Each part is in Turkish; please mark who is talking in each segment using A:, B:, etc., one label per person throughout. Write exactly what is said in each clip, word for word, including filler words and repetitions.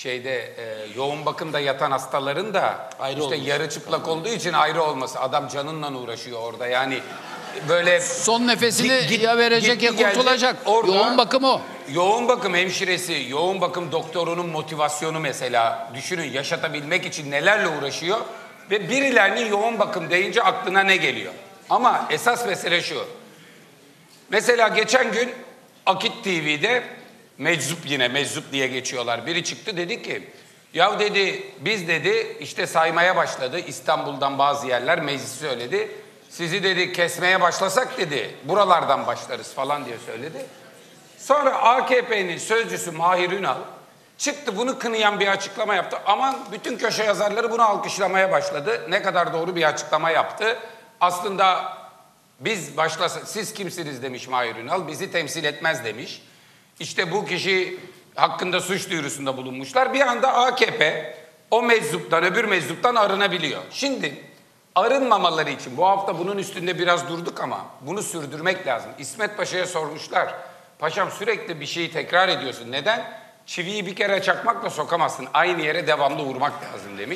A: şeyde e, yoğun bakımda yatan hastaların da ayrı işte olmuş. Yarı çıplak olduğu için ayrı olması. Adam canınla uğraşıyor orada yani böyle
B: son nefesini
A: git,
B: ya verecek
A: git,
B: ya kurtulacak. Orada, yoğun bakım o.
A: Yoğun bakım hemşiresi, yoğun bakım doktorunun motivasyonu mesela düşünün yaşatabilmek için nelerle uğraşıyor ve birilerinin yoğun bakım deyince aklına ne geliyor? Ama esas mesele şu. Mesela geçen gün Akit T V'de meczup yine meczup diye geçiyorlar. Biri çıktı dedi ki ya dedi biz dedi işte saymaya başladı İstanbul'dan bazı yerler meclis söyledi. Sizi dedi kesmeye başlasak dedi buralardan başlarız falan diye söyledi. Sonra A K P'nin sözcüsü Mahir Ünal çıktı bunu kınayan bir açıklama yaptı. Aman bütün köşe yazarları bunu alkışlamaya başladı. Ne kadar doğru bir açıklama yaptı. Aslında biz başlasak siz kimsiniz demiş Mahir Ünal bizi temsil etmez demiş. İşte bu kişi hakkında suç duyurusunda bulunmuşlar. Bir anda A K P o meczuptan öbür meczuptan arınabiliyor. Şimdi arınmamaları için bu hafta bunun üstünde biraz durduk ama bunu sürdürmek lazım. İsmet Paşa'ya sormuşlar. Paşam sürekli bir şeyi tekrar ediyorsun. Neden? Çiviyi bir kere çakmakla sokamazsın. Aynı yere devamlı vurmak lazım demiş.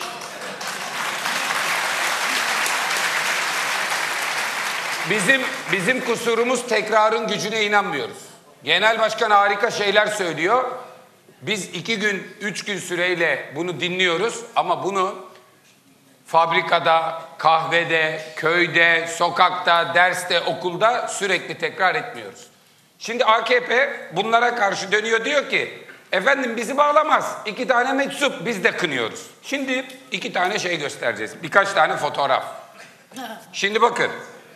A: Bizim bizim kusurumuz tekrarın gücüne inanmıyoruz. Genel başkan harika şeyler söylüyor. Biz iki gün, üç gün süreyle bunu dinliyoruz ama bunu fabrikada, kahvede, köyde, sokakta, derste, okulda sürekli tekrar etmiyoruz. Şimdi A K P bunlara karşı dönüyor diyor ki efendim bizi bağlamaz. İki tane meczup biz de kınıyoruz. Şimdi iki tane şey göstereceğiz. Birkaç tane fotoğraf. Şimdi bakın.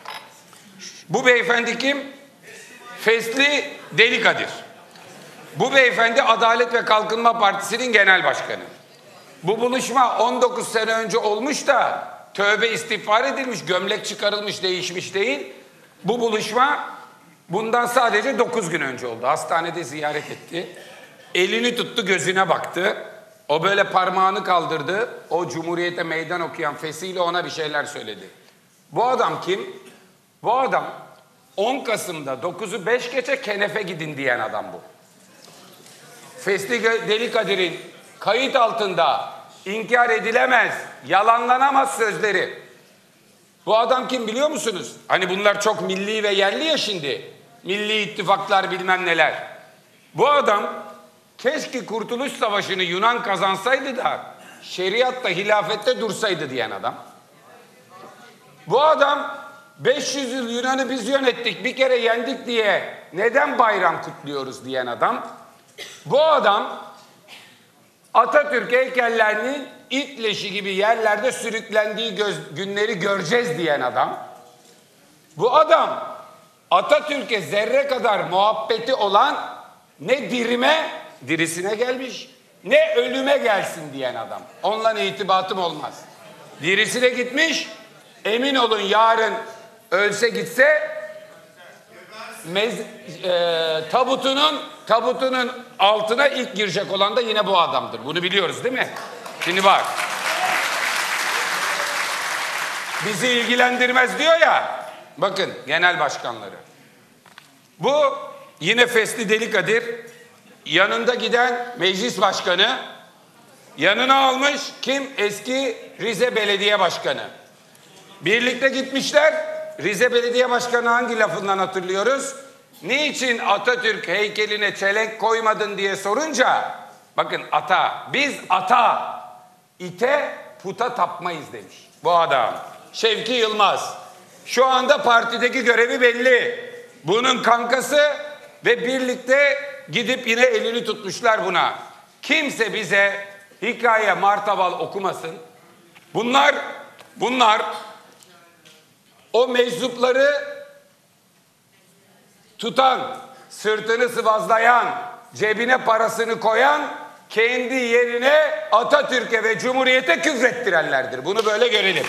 A: Bu beyefendi kim? Fesli Deli Kadir. Bu beyefendi Adalet ve Kalkınma Partisi'nin genel başkanı. Bu buluşma on dokuz sene önce olmuş da tövbe istiğfar edilmiş, gömlek çıkarılmış, değişmiş değil. Bu buluşma bundan sadece dokuz gün önce oldu. Hastanede ziyaret etti. Elini tuttu, gözüne baktı. O böyle parmağını kaldırdı. O Cumhuriyet'e meydan okuyan Fesli'yle ona bir şeyler söyledi. Bu adam kim? Bu adam on Kasım'da dokuzu beş geçe Kenef'e gidin diyen adam bu. Fesli Deli Kadir'in kayıt altında inkar edilemez, yalanlanamaz sözleri. Bu adam kim biliyor musunuz? Hani bunlar çok milli ve yerli ya şimdi. Milli ittifaklar bilmem neler. Bu adam keşke Kurtuluş Savaşı'nı Yunan kazansaydı da şeriatta, hilafette dursaydı diyen adam. Bu adam beş yüz yıl Yunan'ı biz yönettik, bir kere yendik diye neden bayram kutluyoruz diyen adam. Bu adam Atatürk heykellerinin it leşi gibi yerlerde sürüklendiği göz, günleri göreceğiz diyen adam. Bu adam Atatürk'e zerre kadar muhabbeti olan ne dirime, dirisine gelmiş, ne ölüme gelsin diyen adam. Onunla itibatım olmaz. Dirisine gitmiş, emin olun yarın ölse gitse mez, e, tabutunun tabutunun altına ilk girecek olan da yine bu adamdır. Bunu biliyoruz değil mi? Şimdi bak. Bizi ilgilendirmez diyor ya. Bakın genel başkanları. Bu yine Fesli Deli Kadir. Yanında giden meclis başkanı. Yanına almış kim? Eski Rize Belediye Başkanı. Birlikte gitmişler. Rize Belediye Başkanı hangi lafından hatırlıyoruz? Niçin Atatürk heykeline çelenk koymadın diye sorunca bakın ata, biz ata, ite, puta tapmayız demiş bu adam. Şevki Yılmaz. Şu anda partideki görevi belli. Bunun kankası ve birlikte gidip yine elini tutmuşlar buna. Kimse bize hikaye martaval okumasın. Bunlar, bunlar o meczupları tutan, sırtını sıvazlayan, cebine parasını koyan, kendi yerine Atatürk'e ve Cumhuriyet'e küfrettirenlerdir. Bunu böyle görelim.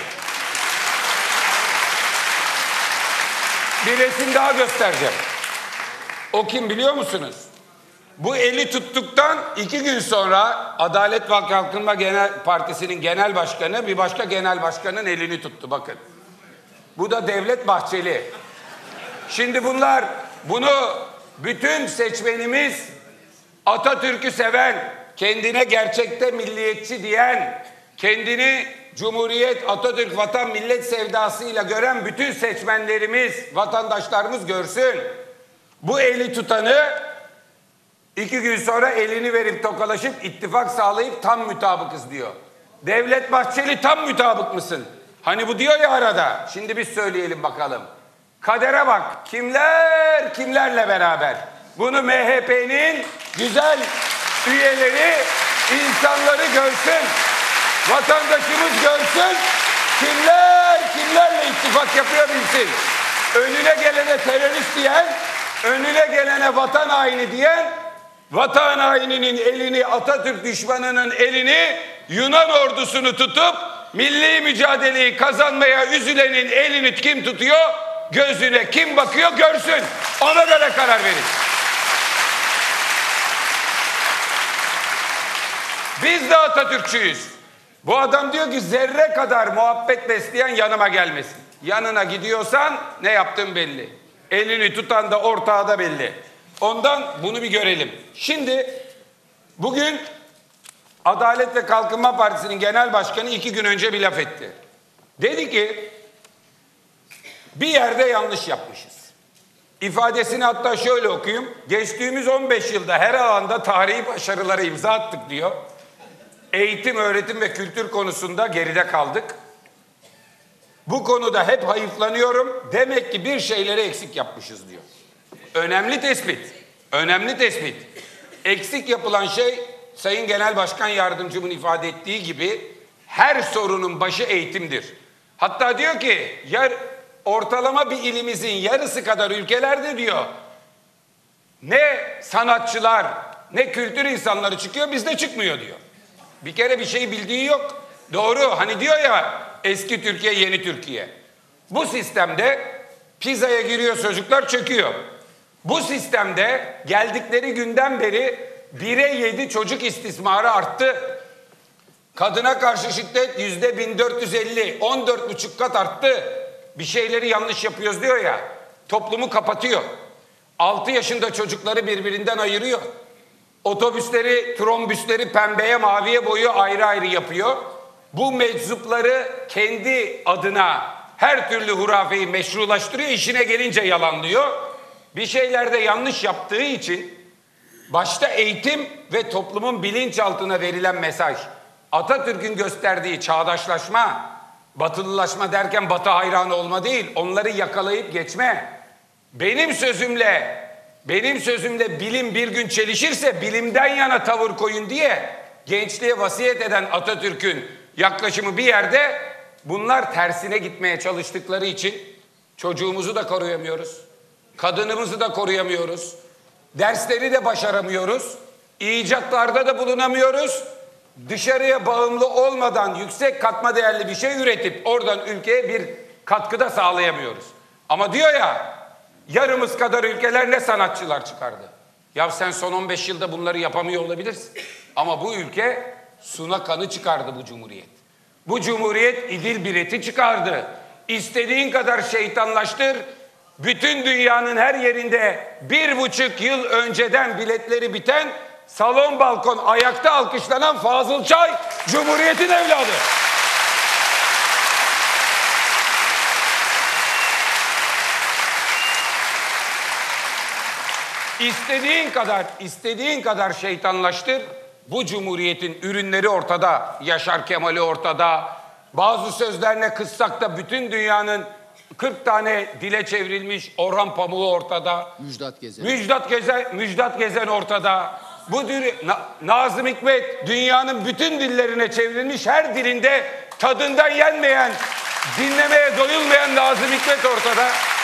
A: Bir resim daha göstereceğim. O kim biliyor musunuz? Bu eli tuttuktan iki gün sonra Adalet ve Kalkınma Genel Partisi'nin genel başkanı bir başka genel başkanın elini tuttu bakın. Bu da Devlet Bahçeli. Şimdi bunlar bunu bütün seçmenimiz Atatürk'ü seven, kendine gerçekte milliyetçi diyen, kendini Cumhuriyet, Atatürk, vatan, millet sevdasıyla gören bütün seçmenlerimiz, vatandaşlarımız görsün. Bu eli tutanı iki gün sonra elini verip tokalaşıp ittifak sağlayıp tam mütabıkız diyor. Devlet Bahçeli tam mütabık mısın? Hani bu diyor ya arada. Şimdi biz söyleyelim bakalım. Kadere bak. Kimler kimlerle beraber. Bunu M H P'nin güzel üyeleri, insanları görsün. Vatandaşımız görsün. Kimler kimlerle ittifak yapıyor bilsin. Önüne gelene terörist diyen, önüne gelene vatan haini diyen, vatan haininin elini, Atatürk düşmanının elini, Yunan ordusunu tutup milli mücadeleyi kazanmaya üzülenin elini kim tutuyor? Gözüne kim bakıyor görsün. Ona göre karar verin. Biz de Atatürkçüyüz. Bu adam diyor ki zerre kadar muhabbet besleyen yanıma gelmesin. Yanına gidiyorsan ne yaptığın belli. Elini tutan da ortağı da belli. Ondan bunu bir görelim. Şimdi bugün Adalet ve Kalkınma Partisi'nin genel başkanı iki gün önce bir laf etti. Dedi ki bir yerde yanlış yapmışız. İfadesini hatta şöyle okuyayım. Geçtiğimiz on beş yılda her alanda tarihi başarılara imza attık diyor. Eğitim, öğretim ve kültür konusunda geride kaldık. Bu konuda hep hayıflanıyorum. Demek ki bir şeyleri eksik yapmışız diyor. Önemli tespit. Önemli tespit. Eksik yapılan şey Sayın Genel Başkan Yardımcımın ifade ettiği gibi her sorunun başı eğitimdir. Hatta diyor ki yar, ortalama bir ilimizin yarısı kadar ülkelerde diyor ne sanatçılar ne kültür insanları çıkıyor bizde çıkmıyor diyor. Bir kere bir şey bildiği yok. Doğru hani diyor ya eski Türkiye yeni Türkiye. Bu sistemde pizzaya giriyor çocuklar çöküyor. Bu sistemde geldikleri günden beri bire yedi çocuk istismarı arttı. Kadına karşı şiddet yüzde bin dört yüz elli, on dört buçuk kat arttı. Bir şeyleri yanlış yapıyoruz diyor ya, toplumu kapatıyor. altı yaşında çocukları birbirinden ayırıyor. Otobüsleri, trombüsleri pembeye, maviye boyuyor, ayrı ayrı yapıyor. Bu meczupları kendi adına her türlü hurafeyi meşrulaştırıyor, işine gelince yalanlıyor. Bir şeylerde yanlış yaptığı için başta eğitim ve toplumun bilinçaltına verilen mesaj, Atatürk'ün gösterdiği çağdaşlaşma, batılılaşma derken batı hayranı olma değil, onları yakalayıp geçme. Benim sözümle, benim sözümle bilim bir gün çelişirse bilimden yana tavır koyun diye gençliğe vasiyet eden Atatürk'ün yaklaşımı bir yerde, bunlar tersine gitmeye çalıştıkları için çocuğumuzu da koruyamıyoruz. Kadınımızı da koruyamıyoruz. Dersleri de başaramıyoruz. İcatlarda da bulunamıyoruz. Dışarıya bağımlı olmadan yüksek katma değerli bir şey üretip oradan ülkeye bir katkıda sağlayamıyoruz. Ama diyor ya, yarımız kadar ülkeler ne sanatçılar çıkardı. Ya sen son on beş yılda bunları yapamıyor olabilirsin. Ama bu ülke suna kanı çıkardı bu cumhuriyet. Bu cumhuriyet İdil Biret'i çıkardı. İstediğin kadar şeytanlaştır. Bütün dünyanın her yerinde bir buçuk yıl önceden biletleri biten, salon balkon ayakta alkışlanan Fazıl Çay Cumhuriyet'in evladı. İstediğin kadar, istediğin kadar şeytanlaştır. Bu cumhuriyetin ürünleri ortada. Yaşar Kemal'i ortada. Bazı sözlerine kızsak da bütün dünyanın kırk tane dile çevrilmiş Orhan Pamuk'u ortada.
B: Müjdat Gezen.
A: Müjdat Gezen, Müjdat Gezen ortada. Bu dür, Na, Nazım Hikmet dünyanın bütün dillerine çevrilmiş, her dilinde tadından yenmeyen, dinlemeye doyulmayan Nazım Hikmet ortada.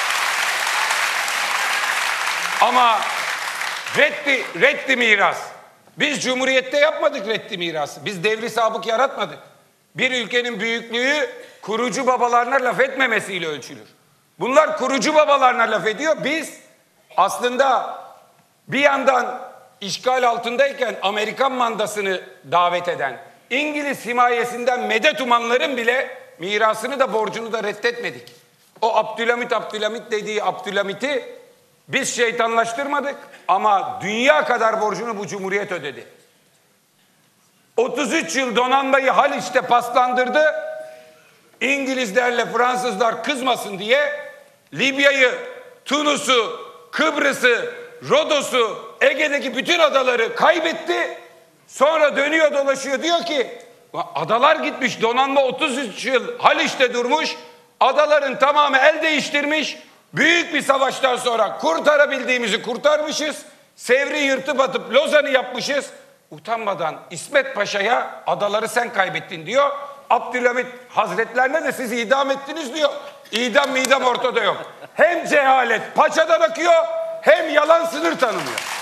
A: Ama reddi, reddi miras. Biz Cumhuriyet'te yapmadık reddi mirası. Biz devri sabık yaratmadık. Bir ülkenin büyüklüğü kurucu babalarına laf etmemesiyle ölçülür. Bunlar kurucu babalarına laf ediyor. Biz aslında bir yandan işgal altındayken Amerikan mandasını davet eden, İngiliz himayesinden medet umanların bile mirasını da borcunu da reddetmedik. O Abdülhamit Abdülhamit dediği Abdülhamit'i biz şeytanlaştırmadık ama dünya kadar borcunu bu cumhuriyet ödedi. otuz üç yıl donanmayı Haliç'te paslandırdı. İngilizlerle Fransızlar kızmasın diye Libya'yı, Tunus'u, Kıbrıs'ı, Rodos'u, Ege'deki bütün adaları kaybetti. Sonra dönüyor dolaşıyor diyor ki adalar gitmiş, donanma otuz üç yıl Haliç'te durmuş. Adaların tamamı el değiştirmiş. Büyük bir savaştan sonra kurtarabildiğimizi kurtarmışız. Sevri yırtıp atıp Lozan'ı yapmışız. Utanmadan İsmet Paşa'ya adaları sen kaybettin diyor. Abdülhamit Hazretlerine de sizi idam ettiniz diyor. İdam midam ortada yok. Hem cehalet paçadan akıyor hem yalan sınır tanımıyor.